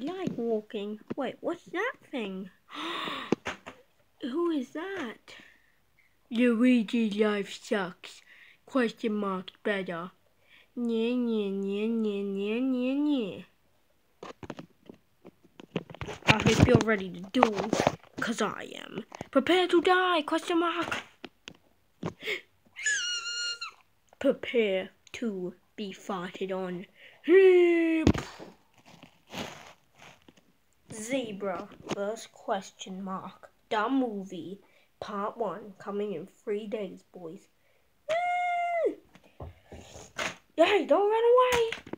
like walking. Wait, what's that thing? Who is that? Luigi's life sucks. Question mark better. Nye, nye, nye, nye, nye, nye, nye. I hope you're ready to duel, 'cause I am. Prepare to die, question mark. Prepare to be farted on. Zebra vs. question mark. The movie, part 1, coming in 3 days, boys. Hey, don't run away.